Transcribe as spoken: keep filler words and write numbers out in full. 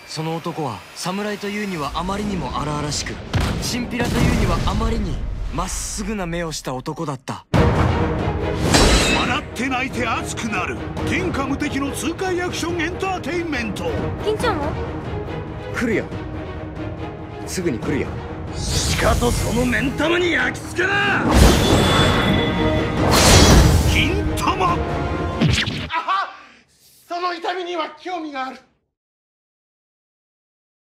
その男は侍というにはあまりにも荒々しく、チンピラというにはあまりにまっすぐな目をした男だった。 笑って泣いて熱くなる天下無敵の痛快アクションエンターテインメント。 金ちゃんは来るよ、すぐに来るよ。 しかとその目ん玉に焼き付けな。金玉。 あは、その痛みには興味がある。